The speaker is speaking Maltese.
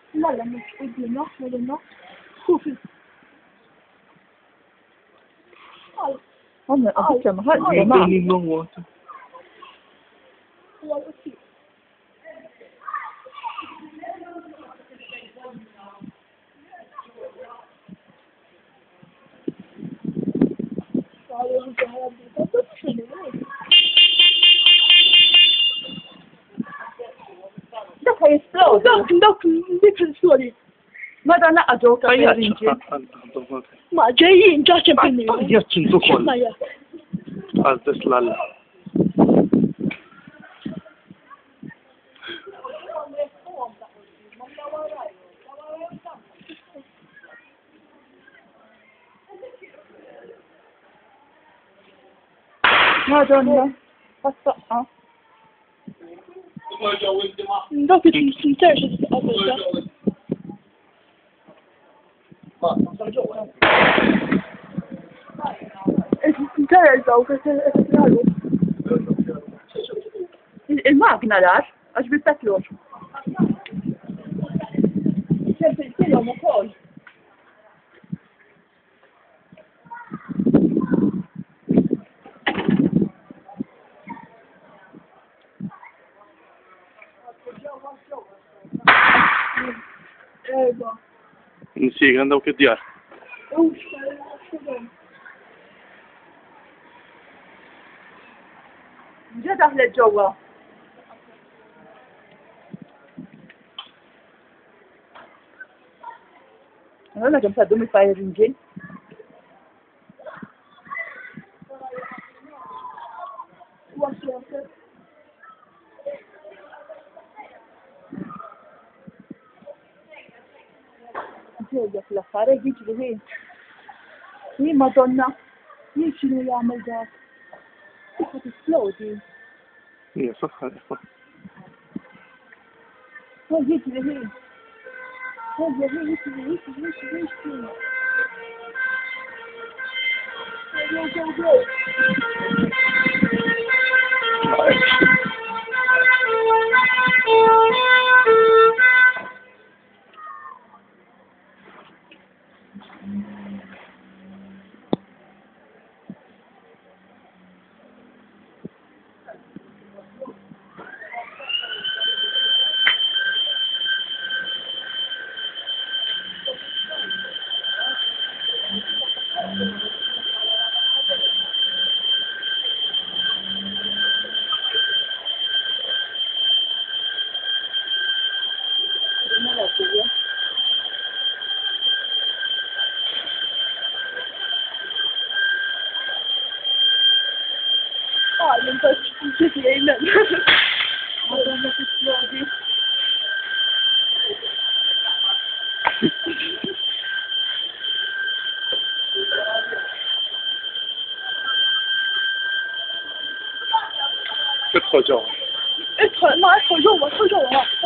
لا لا مش قدامنا لنا شوفي هم أفكر محل You don't need no water. ده هيسلو دوك ذيك السوري ماذا لا أجوك Poi يا رنجي ما جايين جاكم بني io cinto ما con يا al teslal. مادونا الصحة دوك تنتعش الأبدا تنتعش أو كتلالو الماكنة لاش أش بيتاكلوش كيف يصيروا مقول نسيك عندك كديار. جد أهل الجوا أنا جم صدومي فاير رنجي جيجا في الأخارة يجي هي مادونا هي شنو يعمل ذاك كيف تسلو دي هي صح صح. هو يجري هي يجري من بس تجي هنا مادونا تسلو دي تدخل جوا. ادخل ما ادخل جوا